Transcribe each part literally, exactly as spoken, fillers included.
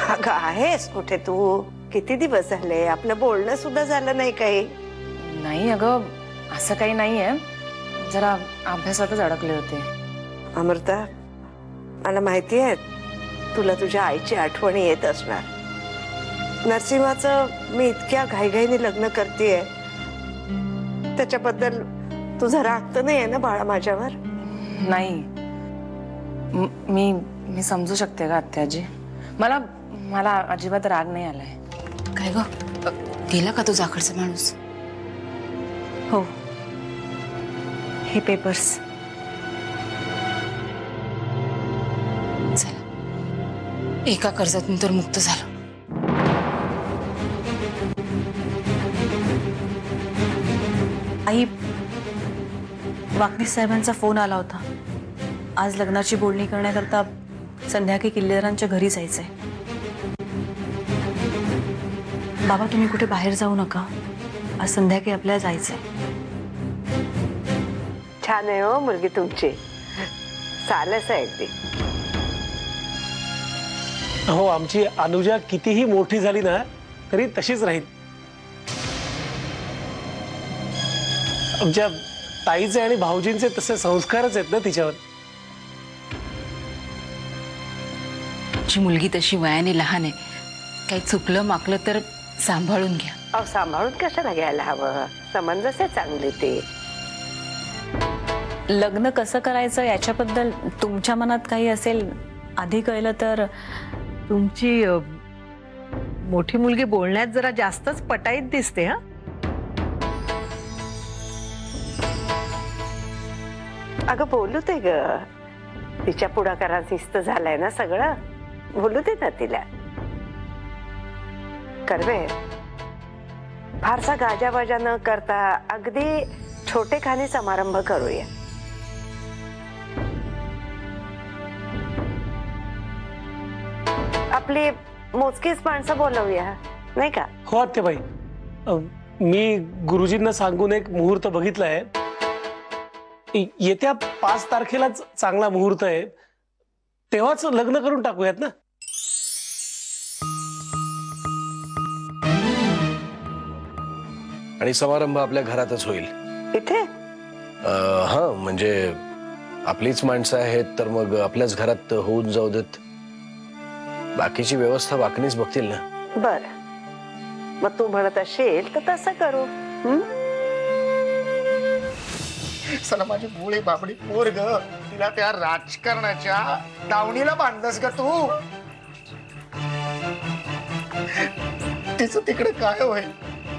अगं आहेस कुठे तू? किती दिवस झाले आपलं बोलणं सुद्धा झालं नाही काही. नाही अगं असं काही नाहीये, जरा अभ्यासातच अडकले होते. अमृता, मला माहिती आहे तुला तुझ्या आईची आठवणी येत असणार. नरसिंहाचं मी इतक्या घाईघाईने लग्न करतेय त्याच्याबद्दल तुझा राग तर नाही आहे ना बाळा माझ्यावर? नाही, मी मी समजू शकते का आत्याजी. मला मला अजिबात राग नाही आलाय. काय ग, गेला का तो जाखडचा माणूस? हो, हे पेपर्स. चला, एका कर्जातून तर मुक्त झालो. आई, वाकनीस साहेबांचा फोन आला होता. आज लग्नाची बोलणी करण्याकरता संध्याकाळी किल्लेदारांच्या घरी जायचंय. बाबा तुम्ही कुठे बाहेर जाऊ नका, आज संध्याकाळी आपल्याला जायचंय. छान आहे हो मुलगी तुमची, चालच आहे अगदी. हो, आमची अनुजा कितीही मोठी झाली ना तरी तशीच राहील. आमच्या ताईचे आणि भाऊजींचे तसे संस्कारच आहेत ना तिच्यावर. तुमची मुलगी तशी वयाने लहान आहे, काही चुकलं माकलं तर सांभाळून घ्या. अहो सांभाळून कशाला घ्यायला हवं, समंजस आहे चांगली. ते लग्न कसं करायचं याच्याबद्दल तुमच्या मनात काही असेल आधी कळलं तर. तुमची मोठी मुलगी बोलण्यात जरा जास्तच पटाईत दिसते. हा, अगं बोलू दे ग, तिच्या पुढाकारात शिस्त झालंय ना सगळं, बोलू दे ना तिला. कर्वे, फारसा गाजावाजा न करता अगदी छोटेखानी समारंभ करूया. आपली मोजकीच माणसं बोलवूया नाही का? हो आत्याबाई, मी गुरुजींना सांगून एक मुहूर्त बघितलाय. येत्या पाच तारखेलाच चांगला मुहूर्त आहे, तेव्हाच लग्न करून टाकूयात ना. आणि समारंभ आपल्या घरातच होईल. इथे? हा, म्हणजे आपलीच माणसं आहेत तर मग आपल्याच घरात होऊन जाऊ देत. बाकीची व्यवस्था बाकीनीच बघतील ना. बर, मग तू म्हणत असेल तर तसं करू. चला माझी भोळी बाबडी पोर ग, तिला त्या राजकारणाच्या दावणीला बांधलंस का तू? तिचं तिकडे काय होईल?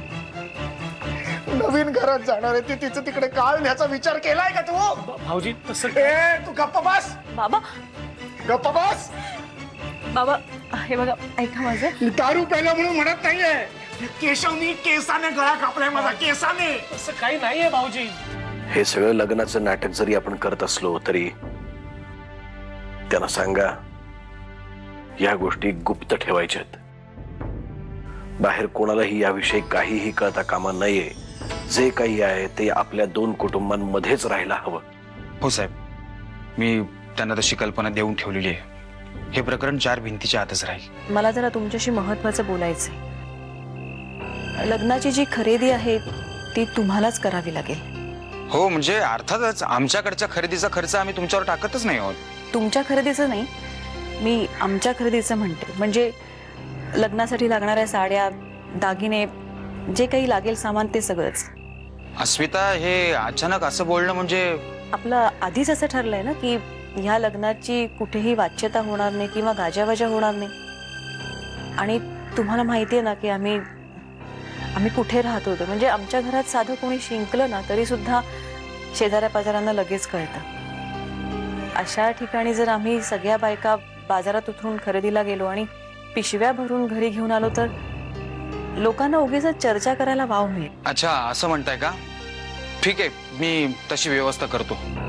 नवीन घरात जाणार आहे ती, तिचं तिकडे काय ह्याचा विचार केलाय का तू? भाऊजी तसं. ए तू गप्प बस. बाबा, गप्प बस. बाबा हे बघा, ऐका माझं. दारू प्यायला म्हणून म्हणत नाहीये, केशवनी केसाने गळा कापलाय माझा, केसाने. तसं काही नाहीये भाऊजी. हे सगळं लग्नाचं नाटक जरी आपण करत असलो तरी त्यांना सांगा या गोष्टी गुप्त ठेवायच्यात. बाहेर कोणालाही याविषयी काहीही कळता कामा नये. जे काही आहे ते आपल्या दोन कुटुंबांमध्येच राहायला हवं. हो साहेब, मी त्यांना तशी कल्पना देऊन ठेवलेली आहे. हे प्रकरण चार भिंतीच्या आतच राहील. मला जरा तुमच्याशी महत्वाचं बोलायचंय. लग्नाची जी खरेदी आहे ती तुम्हालाच करावी लागेल. हो, म्हणजे अर्थातच आमच्याकडच्या खरेदीचा खर्च आम्ही तुमच्यावर टाकतच नाही आहोत. तुमच्या खरेदीचं नाही, मी आमच्या खरेदीचं म्हणते. म्हणजे लग्नासाठी लागणाऱ्या साड्या, दागिने, जे काही लागेल सामान ते सगळंच. अस्मिता, हे अचानक असं बोलणं म्हणजे? आपलं आधीच असं ठरलंय ना की ह्या लग्नाची कुठेही वाच्यता होणार नाही किंवा गाजावाजा होणार नाही. आणि तुम्हाला माहिती आहे ना की आम्ही आम्ही कुठे राहत होतो. म्हणजे आमच्या घरात साधं कोणी शिंकलं ना तरी सुद्धा शेजाऱ्या पाजाऱ्यांना लगेच कळतं. अशा ठिकाणी जर आम्ही सगळ्या बायका बाजारात उतरून खरेदीला गेलो आणि पिशव्या भरून घरी घेऊन आलो तर लोकांना उगीच चर्चा करायला वाव मिळेल. अच्छा, असं म्हणताय का? ठीक आहे, मी तशी व्यवस्था करतो.